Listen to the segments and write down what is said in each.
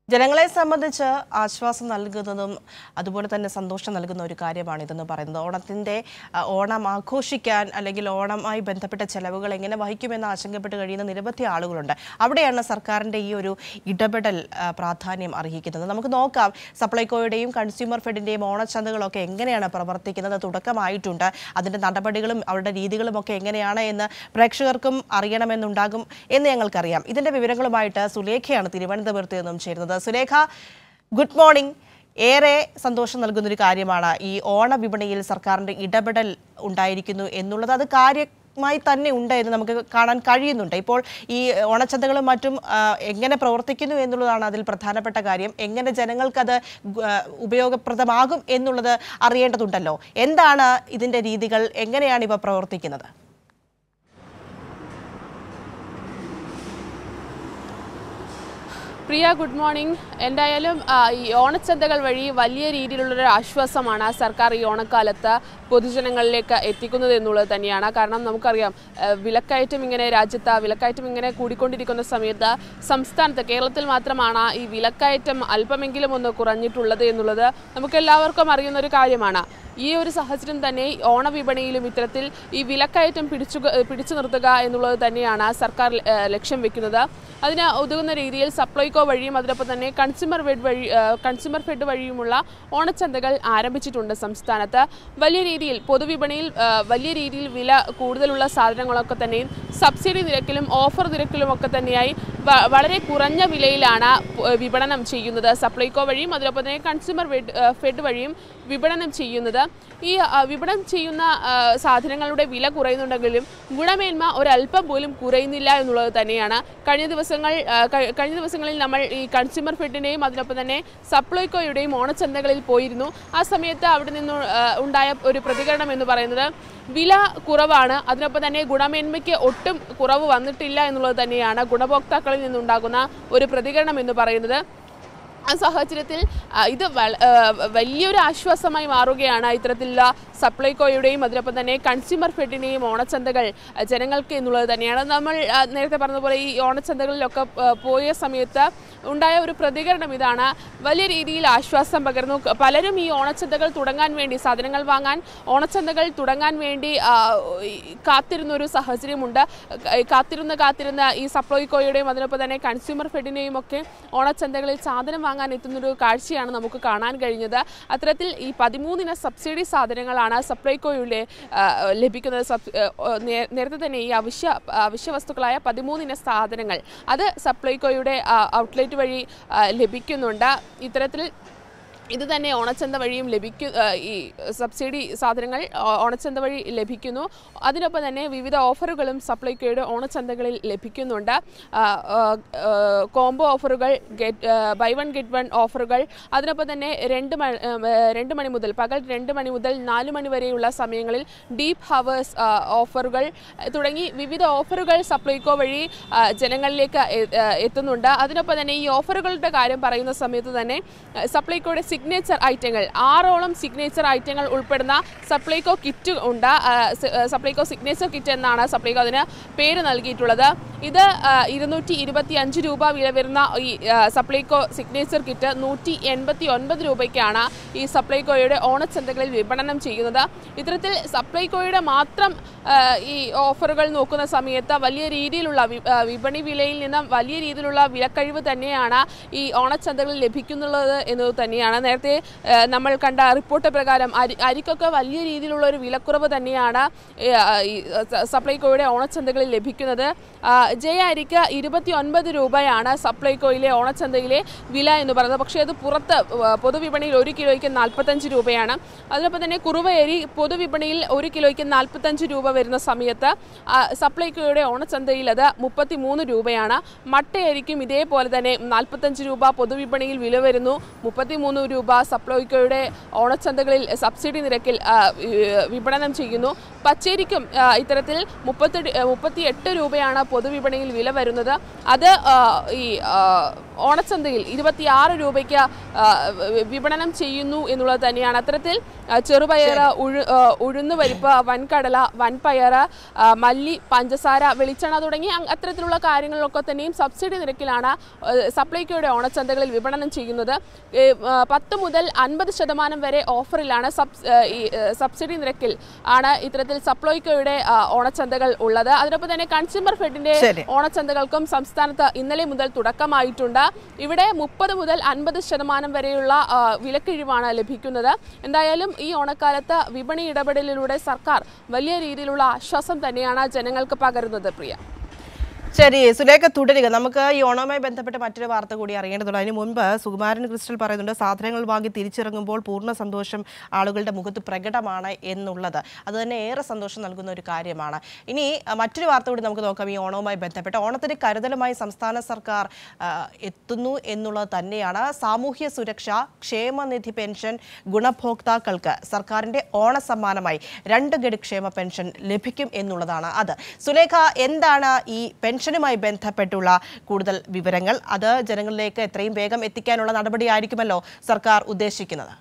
ജനങ്ങളെ സംബന്ധിച്ച് ആശ്വാസം നൽകുന്നതും അതുപോലെ തന്നെ സന്തോഷം നൽകുന്ന ഒരു കാര്യമാണിതെന്ന് പറയുന്നത്. ഓണം ആഘോഷിക്കാൻ അല്ലെങ്കിൽ ഓണമായി ബന്ധപ്പെട്ട ചെലവുകൾ എങ്ങനെ വഹിക്കുമെന്ന് ആശങ്കപ്പെട്ട് കഴിയുന്ന നിരവധി ആളുകളുണ്ട്. അവിടെയാണ് സർക്കാരിൻ്റെ ഈ ഒരു ഇടപെടൽ പ്രാധാന്യം അർഹിക്കുന്നത്. നമുക്ക് നോക്കാം, സപ്ലൈകോയുടെയും കൺസ്യൂമർ ഫെഡിൻ്റെയും ഓണച്ചന്തകളൊക്കെ എങ്ങനെയാണ് പ്രവർത്തിക്കുന്നത്. തുടക്കമായിട്ടുണ്ട്. അതിൻ്റെ നടപടികളും അവരുടെ രീതികളും ഒക്കെ എങ്ങനെയാണ് എന്ന് പ്രേക്ഷകർക്കും അറിയണമെന്നുണ്ടാകും എന്ന് ഞങ്ങൾക്കറിയാം. ഇതിൻ്റെ വിവരങ്ങളുമായിട്ട് സുലേഖയാണ് തിരുവനന്തപുരത്ത് നിന്നും ചേരുന്നത്. Sulekha, good morning. ഏറെ സന്തോഷം നൽകുന്നൊരു കാര്യമാണ് ഈ ഓണവിപണിയിൽ സർക്കാരിൻ്റെ ഇടപെടൽ ഉണ്ടായിരിക്കുന്നു എന്നുള്ളത്. അത് കാര്യമായി തന്നെ ഉണ്ട് എന്ന് നമുക്ക് കാണാൻ കഴിയുന്നുണ്ട്. ഇപ്പോൾ ഈ ഓണച്ചന്തകളും മറ്റും എങ്ങനെ പ്രവർത്തിക്കുന്നു എന്നുള്ളതാണ് അതിൽ പ്രധാനപ്പെട്ട കാര്യം. എങ്ങനെ ജനങ്ങൾക്കത് ഉപയോഗപ്രദമാകും എന്നുള്ളത് അറിയേണ്ടതുണ്ടല്ലോ. എന്താണ് ഇതിൻ്റെ രീതികൾ, എങ്ങനെയാണ് ഇവ പ്രവർത്തിക്കുന്നത്? Priya, good morning. എന്തായാലും ഈ ഓണച്ചന്തകൾ വഴി വലിയ രീതിയിലുള്ളൊരു ആശ്വാസമാണ് സർക്കാർ ഈ ഓണക്കാലത്ത് പൊതുജനങ്ങളിലേക്ക് എത്തിക്കുന്നത് എന്നുള്ളത് തന്നെയാണ്. കാരണം നമുക്കറിയാം, വിലക്കയറ്റം ഇങ്ങനെ കൂടിക്കൊണ്ടിരിക്കുന്ന സമയത്ത് സംസ്ഥാനത്ത് കേരളത്തിൽ മാത്രമാണ് ഈ വിലക്കയറ്റം അല്പമെങ്കിലും ഒന്ന് കുറഞ്ഞിട്ടുള്ളത് എന്നുള്ളത് നമുക്കെല്ലാവർക്കും അറിയുന്ന ഒരു കാര്യമാണ്. ഈ ഒരു സാഹചര്യം തന്നെ ഓണവിപണിയിലും ഇത്തരത്തിൽ ഈ വിലക്കയറ്റം പിടിച്ചു നിർത്തുക എന്നുള്ളത് തന്നെയാണ് സർക്കാർ ലക്ഷ്യം വെക്കുന്നത്. അതിന് ഉതകുന്ന രീതിയിൽ സപ്ലൈകോ വഴിയും അതിനൊപ്പം തന്നെ കൺസ്യൂമർ ഫെഡ് വഴിയുമുള്ള ഓണച്ചന്തകൾ ആരംഭിച്ചിട്ടുണ്ട് സംസ്ഥാനത്ത്. വലിയ രീതിയിൽ പൊതുവിപണിയിൽ വലിയ രീതിയിൽ വില കൂടുതലുള്ള സാധനങ്ങളൊക്കെ തന്നെയും സബ്സിഡി നിരക്കിലും ഓഫർ നിരക്കിലും ഒക്കെ തന്നെയായി വളരെ കുറഞ്ഞ വിലയിലാണ് വിപണനം ചെയ്യുന്നത്. സപ്ലൈകോ വഴിയും അതിനൊപ്പം തന്നെ കൺസ്യൂമർ ഫെഡ് വഴിയും വിപണനം ചെയ്യുന്നത്. ഈ വിപണനം ചെയ്യുന്ന സാധനങ്ങളുടെ വില കുറയുന്നുണ്ടെങ്കിലും ഗുണമേന്മ ഒരല്പം പോലും കുറയുന്നില്ല എന്നുള്ളത് തന്നെയാണ്. കഴിഞ്ഞ ദിവസങ്ങളിൽ നമ്മൾ ഈ കൺസ്യൂമർ ഫെഡിൻ്റെയും അതിനൊപ്പം തന്നെ സപ്ലൈകോയുടെയും ഓണച്ചന്തകളിൽ പോയിരുന്നു. ആ സമയത്ത് അവിടെ നിന്ന് ഉണ്ടായ ഒരു പ്രതികരണം എന്ന് പറയുന്നത് വില കുറവാണ്, അതിനൊപ്പം തന്നെ ഗുണമേന്മയ്ക്ക് ഒട്ടും കുറവ് വന്നിട്ടില്ല എന്നുള്ളത് തന്നെയാണ് ഗുണഭോക്താക്കളിൽ നിന്നുണ്ടാകുന്ന ഒരു പ്രതികരണം എന്ന് പറയുന്നത്. ആ സാഹചര്യത്തിൽ ഇത് വലിയൊരു ആശ്വാസമായി മാറുകയാണ് ഇത്തരത്തിലുള്ള സപ്ലൈകോയുടെയും അതിനൊപ്പം തന്നെ കൺസ്യൂമർ ഫെഡിൻ്റെയും ഓണച്ചന്തകൾ ജനങ്ങൾക്ക് എന്നുള്ളത് തന്നെയാണ്. നമ്മൾ നേരത്തെ പറഞ്ഞതുപോലെ ഈ ഓണച്ചന്തകളിലൊക്കെ പോയ സമയത്ത് ഉണ്ടായ ഒരു പ്രതികരണം ഇതാണ്. വലിയ രീതിയിൽ ആശ്വാസം പകർന്നു. പലരും ഈ ഓണച്ചന്തകൾ തുടങ്ങാൻ വേണ്ടി, സാധനങ്ങൾ വാങ്ങാൻ ഓണച്ചന്തകൾ തുടങ്ങാൻ വേണ്ടി കാത്തിരുന്നൊരു സാഹചര്യമുണ്ട്. കാത്തിരുന്ന് ഈ സപ്ലൈകോയുടെയും അതിനൊപ്പം തന്നെ കൺസ്യൂമർ ഫെഡിൻ്റെയും ഒക്കെ ഓണച്ചന്തകളിൽ സാധനം വാങ്ങാൻ എത്തുന്നൊരു കാഴ്ചയാണ് നമുക്ക് കാണാൻ കഴിഞ്ഞത്. അത്തരത്തിൽ ഈ 13 സബ്സിഡി സാധനങ്ങളാണ് സപ്ലൈകോയുടെ ലഭിക്കുന്നത്. നേരത്തെ തന്നെ ഈ അവശ്യ വസ്തുക്കളായ 13 സാധനങ്ങൾ അത് സപ്ലൈകോയുടെ ഔട്ട്ലെറ്റ് വഴി ലഭിക്കുന്നുണ്ട്. ഇത്തരത്തിൽ ഇത് തന്നെ ഓണച്ചന്ത വഴിയും ഈ സബ്സിഡി സാധനങ്ങൾ ഓണച്ചന്ത വഴി ലഭിക്കുന്നു. അതിനൊപ്പം തന്നെ വിവിധ ഓഫറുകളും സപ്ലൈകോയുടെ ഓണച്ചന്തകളിൽ ലഭിക്കുന്നുണ്ട്. കോംബോ ഓഫറുകൾ, ബൈ വൺ ഗെറ്റ് വൺ ഓഫറുകൾ, അതിനൊപ്പം തന്നെ 2 മണി മുതൽ പകൽ 2 മണി മുതൽ 4 മണി വരെയുള്ള സമയങ്ങളിൽ ഡീപ്പ് ഹവേഴ്സ് ഓഫറുകൾ തുടങ്ങി വിവിധ ഓഫറുകൾ സപ്ലൈകോ വഴി ജനങ്ങളിലേക്ക് എത്തുന്നുണ്ട്. അതിനൊപ്പം തന്നെ ഈ ഓഫറുകളുടെ കാര്യം പറയുന്ന സമയത്ത് തന്നെ സപ്ലൈകോയുടെ സിഗ്നേച്ചർ ഐറ്റങ്ങൾ 6ഓളം സിഗ്നേച്ചർ ഐറ്റങ്ങൾ ഉൾപ്പെടുന്ന സപ്ലൈകോ കിറ്റ് ഉണ്ട്. സപ്ലൈകോ സിഗ്നേച്ചർ കിറ്റ് എന്നാണ് സപ്ലൈകോ അതിന് പേര് നൽകിയിട്ടുള്ളത്. ഇത് 225 രൂപ വില വരുന്ന ഈ സപ്ലൈകോ സിഗ്നേച്ചർ കിറ്റ് 189 രൂപയ്ക്കാണ് ഈ സപ്ലൈകോയുടെ ഓണച്ചന്തകളിൽ വിപണനം ചെയ്യുന്നത്. ഇത്തരത്തിൽ സപ്ലൈകോയുടെ മാത്രം ഈ ഓഫറുകൾ നോക്കുന്ന സമയത്ത് വലിയ രീതിയിലുള്ള വിപണി വിലയിൽ നിന്നും വലിയ രീതിയിലുള്ള വിലക്കഴിവ് തന്നെയാണ് ഈ ഓണച്ചന്തകളിൽ ലഭിക്കുന്നുള്ളത് എന്നത് തന്നെയാണ്. നേരത്തെ നമ്മൾ കണ്ട റിപ്പോർട്ട് പ്രകാരം അരിക്കൊക്കെ വലിയ രീതിയിലുള്ള ഒരു വിലക്കുറവ് തന്നെയാണ് സപ്ലൈകോയുടെ ഓണച്ചന്തകളിൽ ലഭിക്കുന്നത്. ജയ അരിക്ക് 29 രൂപയാണ് സപ്ലൈകോയിലെ ഓണച്ചന്തയിലെ വില എന്ന് പറയുന്നത്. പക്ഷേ അത് പുറത്ത് പൊതുവിപണിയിൽ 1 കിലോയ്ക്ക് 45 രൂപയാണ്. അതിനൊപ്പം തന്നെ കുറുവയരി പൊതുവിപണിയിൽ 1 കിലോയ്ക്ക് 45 രൂപ വരുന്ന സമയത്ത് സപ്ലൈകോയുടെ ഓണച്ചന്തയിൽ അത് 33 രൂപയാണ്. മട്ടയരിക്കും ഇതേപോലെ തന്നെ 45 രൂപ പൊതുവിപണിയിൽ വില വരുന്നു. 33 രൂപ സപ്ലൈകോയുടെ ഓണച്ചന്തകളിൽ സബ്സിഡി നിരക്കിൽ വിപണനം ചെയ്യുന്നു. പച്ചരിക്കും ഇത്തരത്തിൽ 38 രൂപയാണ് പൊതുവിപണിയിൽ വില വരുന്നത്. അത് ഈ ഓണച്ചന്തയിൽ 26 രൂപയ്ക്ക് വിപണനം ചെയ്യുന്നു എന്നുള്ളത് തന്നെയാണ്. അത്തരത്തിൽ ചെറുപയർ, ഉഴുന്നുപരിപ്പ്, വൻകടല, വൻപയർ, മല്ലി, പഞ്ചസാര, വെളിച്ചെണ്ണ തുടങ്ങി അത്തരത്തിലുള്ള കാര്യങ്ങളിലൊക്കെ തന്നെയും സബ്സിഡി നിരക്കിലാണ് സപ്ലൈകോയുടെ ഓണച്ചന്തകളിൽ വിപണനം ചെയ്യുന്നത്. 10 മുതൽ 50% വരെ ഓഫറിലാണ് സബ്സിഡി നിരക്കിൽ ആണ് ഇത്തരത്തിൽ സപ്ലൈകോയുടെ ഓണച്ചന്തകൾ ഉള്ളത്. അതിനൊപ്പം തന്നെ കൺസ്യൂമർ ഫെഡിന്റെ ഓണച്ചന്തകൾക്കും സംസ്ഥാനത്ത് ഇന്നലെ മുതൽ തുടക്കമായിട്ടുണ്ട്. ഇവിടെ 30 മുതൽ 50% വരെയുള്ള വിലക്കിഴിവാണ് ലഭിക്കുന്നത്. എന്തായാലും ഈ ഓണക്കാലത്ത് വിപണി ഇടപെടലിലൂടെ സർക്കാർ വലിയ രീതിയിലുള്ള ആശ്വാസം തന്നെയാണ് ജനങ്ങൾക്ക് പകരുന്നത്. പ്രിയ, ശരി സുലേഖ, തുടരുക. നമുക്ക് ഈ ഓണവുമായി ബന്ധപ്പെട്ട മറ്റൊരു വാർത്ത കൂടി അറിയേണ്ടതുണ്ട്. അതിന് മുൻപ് സുകുമാരൻ ക്രിസ്റ്റൽ പറയുന്നുണ്ട്, സാധനങ്ങൾ വാങ്ങി തിരിച്ചിറങ്ങുമ്പോൾ പൂർണ്ണ സന്തോഷം ആളുകളുടെ മുഖത്ത് പ്രകടമാണ് എന്നുള്ളത്. അതുതന്നെ ഏറെ സന്തോഷം നൽകുന്ന ഒരു കാര്യമാണ്. ഇനി മറ്റൊരു വാർത്ത കൂടി നമുക്ക് നോക്കാം. ഈ ഓണവുമായി ബന്ധപ്പെട്ട് ഓണത്തിന് കരുതലുമായി സംസ്ഥാന സർക്കാർ എത്തുന്നു എന്നുള്ളത് തന്നെയാണ്. സാമൂഹ്യ സുരക്ഷ ക്ഷേമനിധി പെൻഷൻ ഗുണഭോക്താക്കൾക്ക് സർക്കാരിന്റെ ഓണസമ്മാനമായി 2 ഗഡു ക്ഷേമ പെൻഷൻ ലഭിക്കും എന്നുള്ളതാണ് അത്. സുലേഖ, എന്താണ് ഈ പെൻഷനുമായി ബന്ധപ്പെട്ടുള്ള കൂടുതൽ വിവരങ്ങൾ? അത് ജനങ്ങളിലേക്ക് എത്രയും വേഗം എത്തിക്കാനുള്ള നടപടിയായിരിക്കുമല്ലോ സർക്കാർ ഉദ്ദേശിക്കുന്നത്.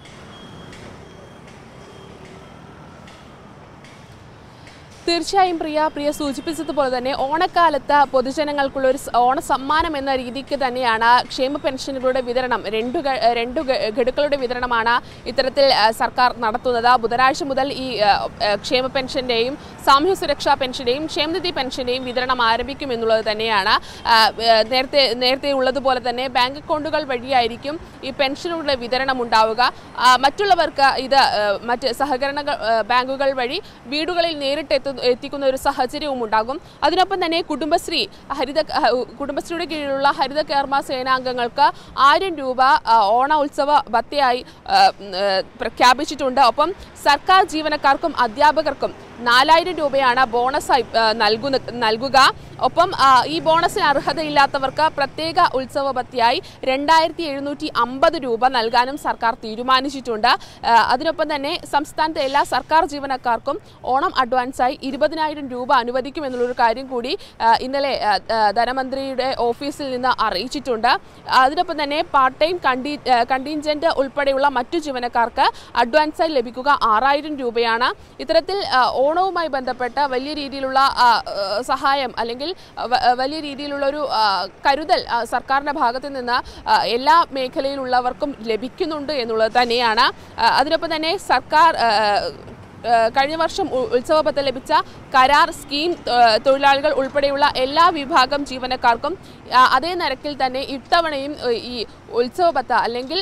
തീർച്ചയായും പ്രിയ സൂചിപ്പിച്ചതുപോലെ തന്നെ ഓണക്കാലത്ത് പൊതുജനങ്ങൾക്കുള്ള ഒരു ഓണസമ്മാനം എന്ന രീതിക്ക് തന്നെയാണ് ക്ഷേമ പെൻഷനുകളുടെ വിതരണം, രണ്ട് ഗഡുക്കളുടെ വിതരണമാണ് ഇത്തരത്തിൽ സർക്കാർ നടത്തുന്നത്. ബുധനാഴ്ച മുതൽ ഈ ക്ഷേമ പെൻഷന്റെയും സാമൂഹ്യ സുരക്ഷാ പെൻഷന്റെയും ക്ഷേമനിധി പെൻഷന്റെയും വിതരണം ആരംഭിക്കും എന്നുള്ളത് തന്നെയാണ്. നേരത്തെ ഉള്ളതുപോലെ തന്നെ ബാങ്ക് അക്കൗണ്ടുകൾ വഴിയായിരിക്കും ഈ പെൻഷനുകളുടെ വിതരണം ഉണ്ടാവുക. മറ്റുള്ളവർക്ക് ഇത് മറ്റ് സഹകരണ ബാങ്കുകൾ വഴി വീടുകളിൽ നേരിട്ട് എത്തിക്കുന്ന ഒരു സാഹചര്യവും ഉണ്ടാകും. അതിനൊപ്പം തന്നെ കുടുംബശ്രീയുടെ കീഴിലുള്ള ഹരിത കേരള സേനാംഗങ്ങൾക്ക് 1000 രൂപ ഓണ ഉത്സവ ഭത്തയായി പ്രഖ്യാപിച്ചിട്ടുണ്ട്. ഒപ്പം സർക്കാർ ജീവനക്കാർക്കും അധ്യാപകർക്കും 4000 രൂപയാണ് ബോണസായി നൽകുക. ഒപ്പം ഈ ബോണസിന് അർഹതയില്ലാത്തവർക്ക് പ്രത്യേക ഉത്സവ ഭത്തയായി 2750 രൂപ നൽകാനും സർക്കാർ തീരുമാനിച്ചിട്ടുണ്ട്. അതിനൊപ്പം തന്നെ സംസ്ഥാനത്തെ എല്ലാ സർക്കാർ ജീവനക്കാർക്കും ഓണം അഡ്വാൻസായി 20,000 രൂപ അനുവദിക്കുമെന്നുള്ളൊരു കാര്യം കൂടി ഇന്നലെ ധനമന്ത്രിയുടെ ഓഫീസിൽ നിന്ന് അറിയിച്ചിട്ടുണ്ട്. അതിനൊപ്പം തന്നെ പാർട്ട് ടൈം കണ്ടീൻജന്റ് ഉൾപ്പെടെയുള്ള മറ്റു ജീവനക്കാർക്ക് അഡ്വാൻസായി ലഭിക്കുക 6000 രൂപയാണ്. ഇത്തരത്തിൽ ഓണവുമായി ബന്ധപ്പെട്ട വലിയ രീതിയിലുള്ള സഹായം അല്ലെങ്കിൽ വലിയ രീതിയിലുള്ള ഒരു കരുതൽ സർക്കാരിന്റെ ഭാഗത്ത് നിന്ന് എല്ലാ മേഖലയിലുള്ളവർക്കും ലഭിക്കുന്നുണ്ട് എന്നുള്ളത് തന്നെയാണ്. അതിനൊപ്പം തന്നെ സർക്കാർ കഴിഞ്ഞ വർഷം ഉത്സവ ഭത്ത ലഭിച്ച കരാർ സ്കീം തൊഴിലാളികൾ ഉൾപ്പെടെയുള്ള എല്ലാ വിഭാഗം ജീവനക്കാർക്കും അതേ നിരക്കിൽ തന്നെ ഇത്തവണയും ഈ ഉത്സവ ഭത്ത അല്ലെങ്കിൽ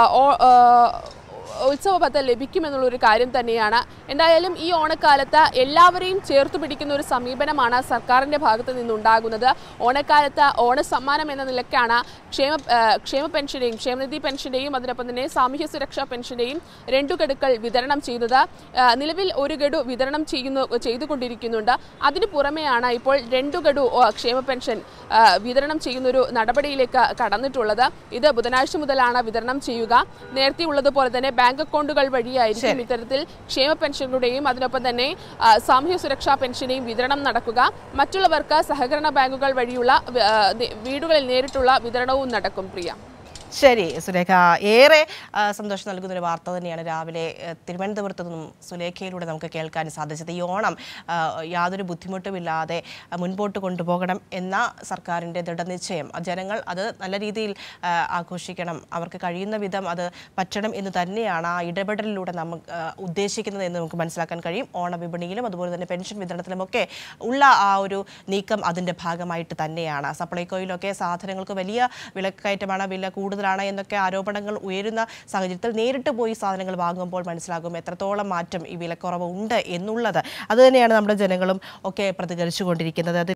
ഉത്സവ ഭത്ത ലഭിക്കുമെന്നുള്ളൊരു കാര്യം തന്നെയാണ്. എന്തായാലും ഈ ഓണക്കാലത്ത് എല്ലാവരെയും ചേർത്തു പിടിക്കുന്ന ഒരു സമീപനമാണ് സർക്കാരിൻ്റെ ഭാഗത്ത് നിന്നുണ്ടാകുന്നത്. ഓണക്കാലത്ത് ഓണസമ്മാനം എന്ന നിലയ്ക്കാണ് ക്ഷേമ പെൻഷൻ്റെയും ക്ഷേമനിധി പെൻഷൻ്റെയും അതിനൊപ്പം തന്നെ സാമൂഹ്യ സുരക്ഷാ പെൻഷൻ്റെയും 2 ഗഡുക്കൾ വിതരണം ചെയ്യുന്നത്. നിലവിൽ 1 ഗഡു വിതരണം ചെയ്തുകൊണ്ടിരിക്കുന്നുണ്ട്. അതിനു പുറമെയാണ് ഇപ്പോൾ 2 ഗഡു ക്ഷേമ പെൻഷൻ വിതരണം ചെയ്യുന്നൊരു നടപടിയിലേക്ക് കടന്നിട്ടുള്ളത്. ഇത് ബുധനാഴ്ച മുതലാണ് വിതരണം ചെയ്യുക. നേരത്തെ ഉള്ളതുപോലെ തന്നെ ബാങ്ക് അക്കൗണ്ടുകൾ വഴിയായിരിക്കും ഇത്തരത്തിൽ ക്ഷേമ പെൻഷനുകളുടെയും അതിനൊപ്പം തന്നെ സാമൂഹ്യ സുരക്ഷാ പെൻഷനെയും വിതരണം നടക്കുക. മറ്റുള്ളവർക്ക് സഹകരണ ബാങ്കുകൾ വഴിയുള്ള വീടുകളിൽ നേരിട്ടുള്ള വിതരണവും നടക്കും. പ്രിയ, ശരി സുലേഖ, ഏറെ സന്തോഷം നൽകുന്നൊരു വാർത്ത തന്നെയാണ് രാവിലെ തിരുവനന്തപുരത്ത് നിന്നും സുലേഖയിലൂടെ നമുക്ക് കേൾക്കാൻ സാധിച്ചത്. ഈ ഓണം യാതൊരു ബുദ്ധിമുട്ടുമില്ലാതെ മുൻപോട്ട് കൊണ്ടുപോകണം എന്ന സർക്കാരിൻ്റെ ദൃഢനിശ്ചയം, ജനങ്ങൾ അത് നല്ല രീതിയിൽ ആഘോഷിക്കണം, അവർക്ക് കഴിയുന്ന വിധം അത് പറ്റണം എന്ന് തന്നെയാണ് ആ ഇടപെടലിലൂടെ നമുക്ക് ഉദ്ദേശിക്കുന്നത് എന്ന് നമുക്ക് മനസ്സിലാക്കാൻ കഴിയും. ഓണവിപണിയിലും അതുപോലെ തന്നെ പെൻഷൻ വിതരണത്തിലുമൊക്കെ ഉള്ള ആ ഒരു നീക്കം അതിൻ്റെ ഭാഗമായിട്ട് തന്നെയാണ്. സപ്ലൈകോയിലൊക്കെ സാധനങ്ങൾക്ക് വലിയ വിലക്കയറ്റമാണ്, വില കൂടുതൽ എന്നൊക്കെ ആരോപണങ്ങൾ ഉയരുന്ന സാഹചര്യത്തിൽ നേരിട്ട് പോയി സാധനങ്ങൾ വാങ്ങുമ്പോൾ മനസ്സിലാകും എത്രത്തോളം മാറ്റം ഈ വിലക്കുറവ് ഉണ്ട് എന്നുള്ളത്. അതുതന്നെയാണ് നമ്മുടെ ജനങ്ങളും ഒക്കെ പ്രതികരിച്ചുകൊണ്ടിരിക്കുന്നത്.